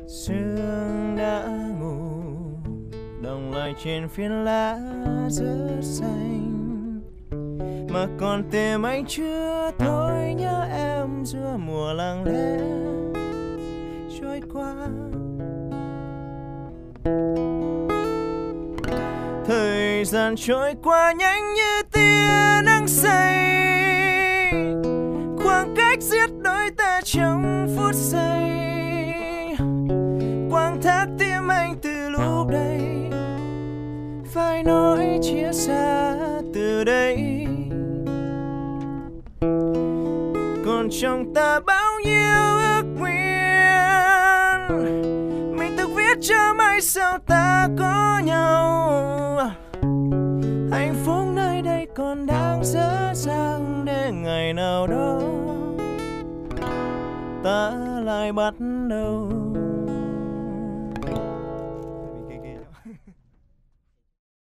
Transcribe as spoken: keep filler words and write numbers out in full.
Sương đã ngủ đồng lại trên phiến lá rớt xanh, mà còn tim anh chưa thôi nhớ em giữa mùa lặng lẽ trôi qua. Thời gian trôi qua nhanh như tia nắng say, khoảng cách giết đôi ta trong phút giây, quang thác tim anh từ lúc đây, phải nói chia xa từ đây. Còn trong ta bao nhiêu ước nguyện, mình tự viết cho mai sau ta có nhau. Hạnh phúc nơi đây còn đang dở dang, để ngày nào đó ta lại bắt đầu.